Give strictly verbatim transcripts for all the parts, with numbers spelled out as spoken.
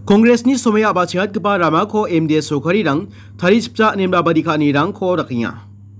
Kongres ni somaya abachingat kepa rama ko M D S sokari rang thari sipca nimba badika ni rang ko rakinya.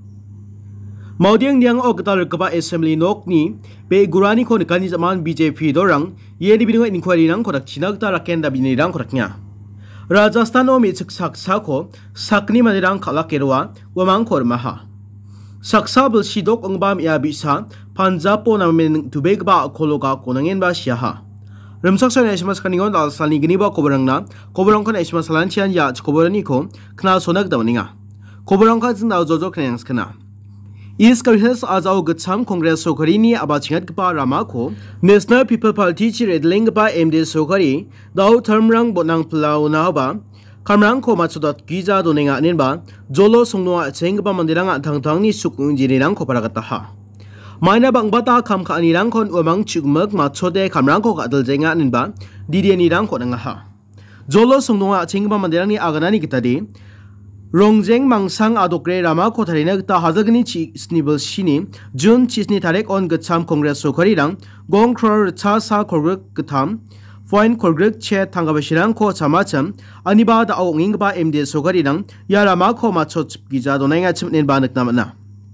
Maudiang diang o ketal kepa assembly nok ni begrua ni ko nekani zaman B J P dorang ye di bidung inquiry rang ko rakchina ta raken da bini rang ko raknya. Rajasthan o mi saksako sakni manirang khala kerwa wamang kor maha. Saksa bel sidok ongbam ya bisa Punjab po namen tubeg ba kologa konangen ba siaha. Remsak sa naismas kaningon dal salni gini ba koborang na koborang kan naismas salanchian ya koborani ko kna sonag dawninga. Koborang ka zin daw jojo kanyang skana. Is karhes azaw gacham Congress sokari ni abachingat kapa rama ko National People Party chi redling pa M D sokari daw term rang bonang plau na ba kamrang ko machudat giza doninga nin ba jolo songnoa cheng pa mandirang thang thang ni sukung jirirang ko paragata ha. Maina bang bata kam ka anirang kon umang chugmak machode kamrang ko kadal jenga nin ba didi anirang ko nga ha. Jolo songnoa cheng pa mandirang ni aganani kitadi Rongjeng mangsang adokre rama ko tharinag ta hazagni chi snibel shini June chisni tarek on gacham Congress sokari rang gong crore cha sa korgruk gatham foin korgruk che thangabashirang ko chamacham aniba da awnging ba M D sokari rang ya rama ko macho chipgiza donenga chimnen ba naknamana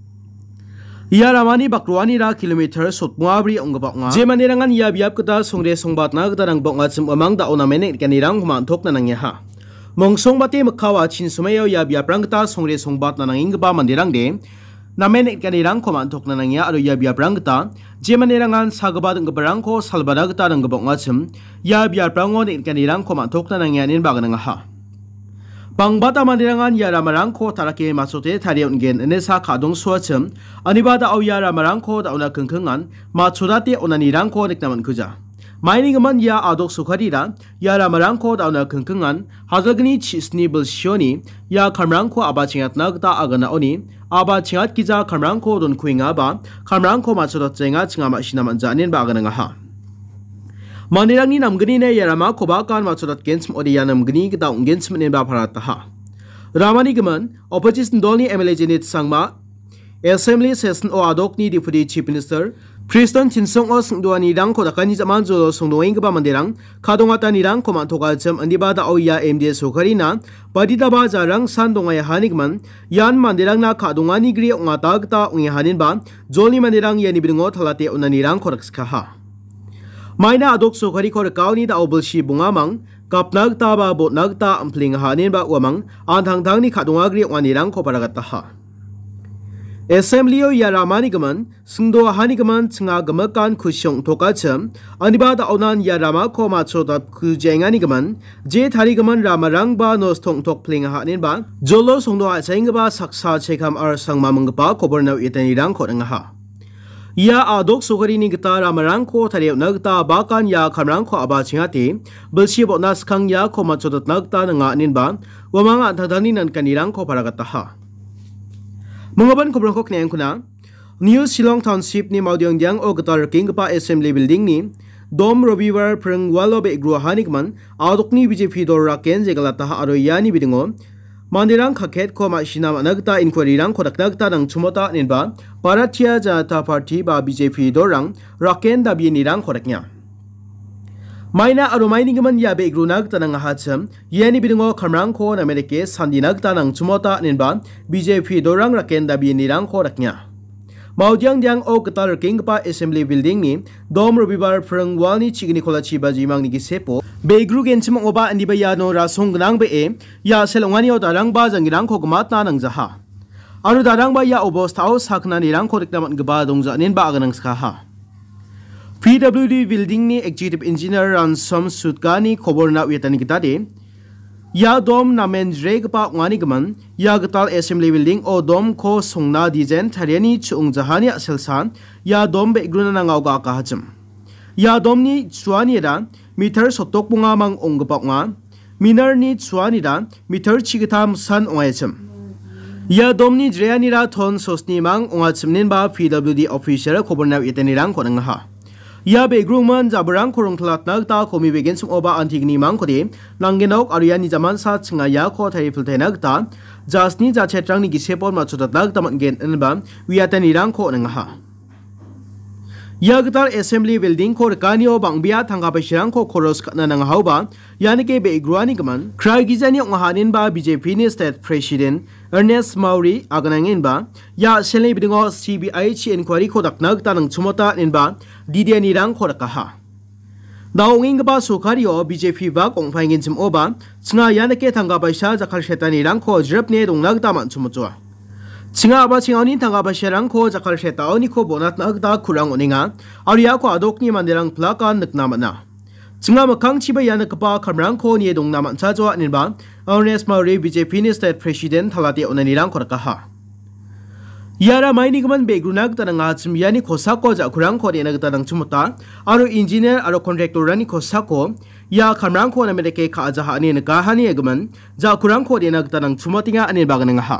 ya ramani bakruani ra kilometer sotmuabri ongbak nga je manirangan ya biap kata songre songbat na kata rang bok nga chim amang da onamene kanirang human thok na nangya ha Mongsong bati makawa chin sumayo ya biaprang ta songre songbat na nanging ba mandirang de namen kanirang komantok na nangya aro ya biaprang ta je manirangan sagabad ng barang ko salbada ta ng gabong ngachim ya biaprang on kanirang komantok na nangya nin baga nga ha Pangbata mandirangan ya ramarang ko tarake masote tarion gen enesa kadong suachim anibada au ya ramarang ko da una kengkengan machudate onanirang ko niknaman kuja Mining man ya adok sukarira ya ramarang ko dauna kengkengan hazagni chisni belsioni ya kamrang ko abachingat nagta agana oni abachingat kiza kamrang ko don kuinga ba kamrang ko machudot jenga chingama sinaman janin ba agana nga ha Mandirang ni namgni ne ya rama ko ba kan machudot gensm odi ya namgni gita ungensm ne ba parata ha Ramani gaman opposition dolni M L A jenit sangma Assembly session o adok ni Deputy Chief Minister Preston Chinsong o sungduani rang ko dakani zaman jolo sungduing ba mandirang kadongata ni rang ko mantoka jam andibada o ya M D sokari na padita ba jarang sandongay hanigman yan mandirang na kadongani gri ongatag ta ungi hanin ba joli mandirang yani bidungo thalate unani rang ko rakska ha Maina adok sokari ko rakaw ni da obulshi bungamang kapnag ta ba botnag ta ampling hanin ba wamang anthang thang ni kadongagri ongani rang ko paragata ha Assembly o ya ramani gaman sungdo hani gaman tsinga gamakan kusyong tokacham anibada onan ya rama ko macho da kujengani gaman je thari gaman ramarang ba nos thong tok pling hanin ba jolo sungdo a cheng ba saksa chekam ar sangma mangpa koborna itani rang ko nga ha ya adok sokari ni gita ramarang ko thari nagta bakan ya kamrang ko aba chingati belsi bo nas khang ya ko macho da nagta nga nin ba wamanga thadani nan kanirang ko paragata ha Mengaban kobrang ko kanyang kuna New Shillong Township ni Maudiang Diang o gatar king pa assembly building ni Dom Robiwar prang walo begrua hanikman adok ni B J P dor raken jegalata aro yani bidingo mandirang khaket ko ma sinam anagta inquiry rang ko dakdagta nang chumota ninba Bharatiya Janata Party ba B J P dorang raken dabi ni rang koraknya Maina aro mining man ya begrunag tanang hacham yani bidingo kamrang ko na mereke sandinag tanang chumota ninba B J P dorang raken dabi nirang ko raknya Maudiang diang o katar king pa assembly building ni dom robibar frang walni chigni kolachi bajimang ni gisepo begru genchim oba aniba yano rasong gnang be e ya selongani o darang ba jangirang ko gmatna nang jaha aro darang ba ya obos tao sakna nirang ko riknaman gba dongja nin ba aganang ska ha P W D building ni executive engineer Ransom Sutkani khobor na wetani kitade ya dom namen reg pa ngani gaman ya gatal assembly building o dom ko songna design thariani chung jahani aselsan ya dom be gruna na ngauga ka hacham ya dom ni chuani ra meter sotok bunga mang ongpa nga minar ni chuani ra meter chigitam san ongayacham ya dom ni dreani ra thon sosni mang ongachimnin ba P W D officer khobor na wetani rang ko nga ha Ya begruman jabarang kurung tlat nagta komi begen sum oba antigni mangkode nangenok ariani zaman sa chinga ya ko thai filte nagta jasni ja chetrang ni gisepon machutat nagta man gen enba wiatan irang ko nang ha Yagtar assembly building ko rekanio bang biya tangga basirang ko koros katna nang hauba yani ke begrua ni gaman krai gizani ong hanin ba B J P ni state president Ernest Mauri aganangin ba ya assembly building o C B I chi inquiry ko daknag tanang chumota nin ba didia ni rang ko rakaha daunging ba sukario B J P ba kong faingin sim oba tsinga yani ke tangga basya jakal shetani rang ko jirap ne dongnag taman chumotwa Singa ba singawni tangga basyarang ko jakal shetao ni ko bonat na agda kurang uninga arya ko adok ni mandirang plakan naknaman na Singa makang chiba yan nakapa kamrang ko ni edong naman sa joa nilba Ernest Mauri B J P ni state president halati unanirang ko rakaha Yara may ni gaman begrunag tanang atsim yani ko sako ja kurang ko ni nagtanang chumuta aro engineer aro contractor ni ko sako ya kamrang ko na medeke ka ajaha ni nagahani egaman ja kurang ko ni nagtanang chumotinga anil bagan nga ha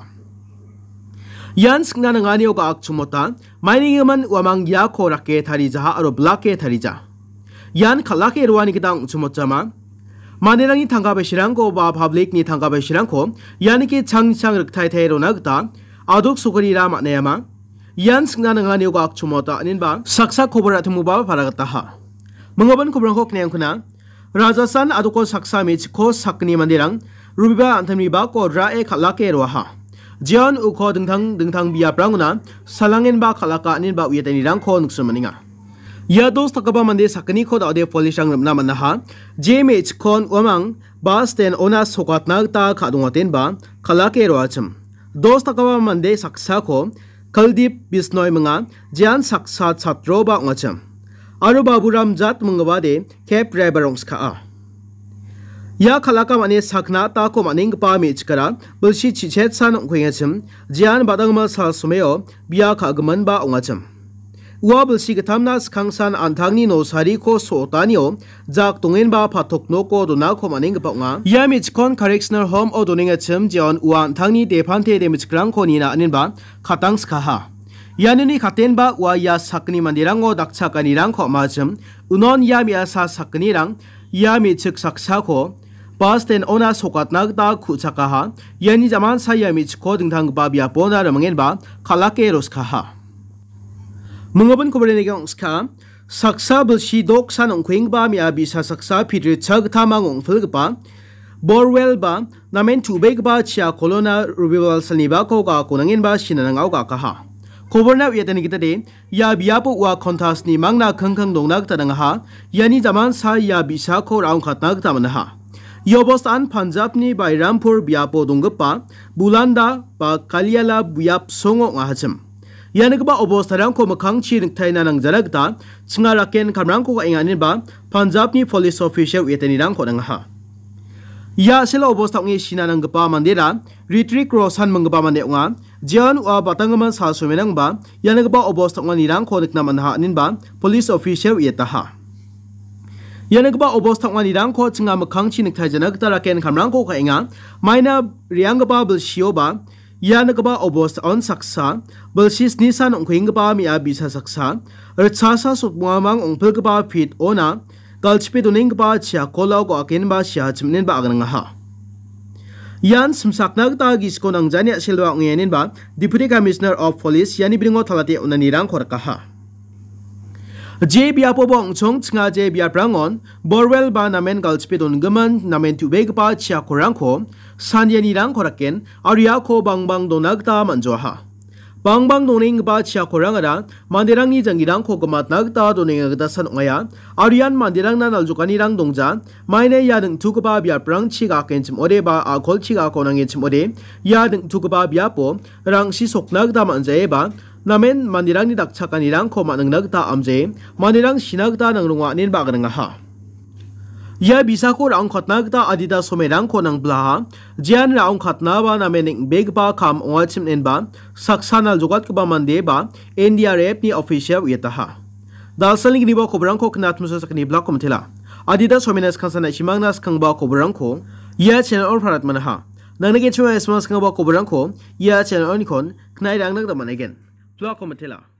Yan skna nangani oga ak chumota mining man wamang ya ko rake thari jaha aro blake thari ja yan khalake ruani kitang chumota ma manerangi thanga besirang ko ba public ni thanga besirang ko yani ki chang chang rak thai thai rona gta aduk sukari ra ma neyama yan skna nangani oga ak chumota anin ba saksa khobra thumu ba paragata ha mangoban khobrang ko kneng khuna Rajasthan aduko saksa me chiko sakni mandirang rubiba anthami ba ko ra e khalake ro ha Jian uko dengtang dengtang biya pranguna salangin ba kalaka anin ba uyatani rang ko nuksumaninga. Ya dos takaba mande sakani ko da ode polishang namna manaha J M H kon wamang ba sten ona sokat nagta kadungaten ba kalake roacham. Dos takaba mande saksako Kaldip bisnoy mga Jian saksa chatro ba ngacham. Aro baburam jat mangabade kep rebarong ska a. Ya kalaka mane sakna ta ko maning pa mi chkara bulshi chichet san khwengachim jian badangma sal sumeo biya kha gman ba ongachim wa bulshi gathamna khangsan anthangni no sari ko sotanio jak tungen ba phathok no ko dona ko maning pa nga ya mi chkon correctional home o doningachim jian wa anthangni dephante de michkrang ko ni na anin ba khatang skha ha yanini khaten ba wa ya sakni mandirango dakcha kanirang ko majim unon ya mi asa sakni rang ya mi chik saksa ko Past and ona sokat nagta kuchakaha yani zaman saya mich ko dingtang ba bia pona ramangen ba khalake roskaha Mungaban ko brenegong ska saksa bulshi dok san ongkhwing ba mi abi sa saksa phidri chag thamang ongphil ba borwell ba namen tubeg ba chia kolona rubiwal saniba ko ka konangin ba sinanangau ka kaha Koborna yatani kitade ya biapo wa kontas ni mangna khangkhang dongnak tanangha yani zaman sa ya bisa ko raung khatnak tamanaha Yobostan Punjab ni by Rampur biapo donggapa bulanda ba Kalyala biap songo ngahachim yanagba obostarang ko makhang chiring thaina nang jaragta chingaraken kamrang ko inganin ba Punjab ni police official yetani rang ko nangha ya sila obostang ngi sinanang gapa mandira retreat crossan manggapa mande nga jian wa batangman sa sumenang ba yanagba obostang ni rang ko nikna manha anin ba police official yetaha Yanagba obostang wani rang ko tsinga makhang chinik thajanak taraken kamrang ko kainga maina riangba bulshioba yanagba obost on saksa bulshis nisan ongkhingba mi abisa saksa rchasa sutmamang ongphilgba fit ona galchpe doningba chia kolau ko akenba sia chimnen ba agnanga ha Yan simsaknag ta gisko nang jania silwa ngenin ba Deputy Commissioner of Police yani bringo thalate unani rang ko rakaha J biapo bong chong tsinga J biaprangon borwell ba namen galchpedon gaman namen tubeg pa chia korangko sanyani rang koraken arya ko bangbang donagta manjoha bangbang doning ba chia korangara mandirang ni jangirang ko gamat nagta doning agda sanongaya aryan mandirang na naljukani rang dongja maine yadeng tukba biaprang chiga kenchim ore ba akol chiga konang chim ore yadeng tukba biapo rang si soknagda manjae ba Namen mandirang ni dakchakani rang ko manang nagta amje mandirang sinagta nang rungwa nin bagrang ha Ya bisa ko raung khatnagta adida somerang ko nang blaha jian raung khatna ba namen ing beg ba kam ongachim nen ba saksanal jogat ba mande ba N D R F ni official yetaha dalsaling ni ba kobrang ko knat musa sakni blak komthela adida somenas khansana simangnas khangba kobrang ko ya channel or pharat manha nangne ke chwa smas khangba kobrang ko ya channel on kon knai rang nag da man again Block Matilla.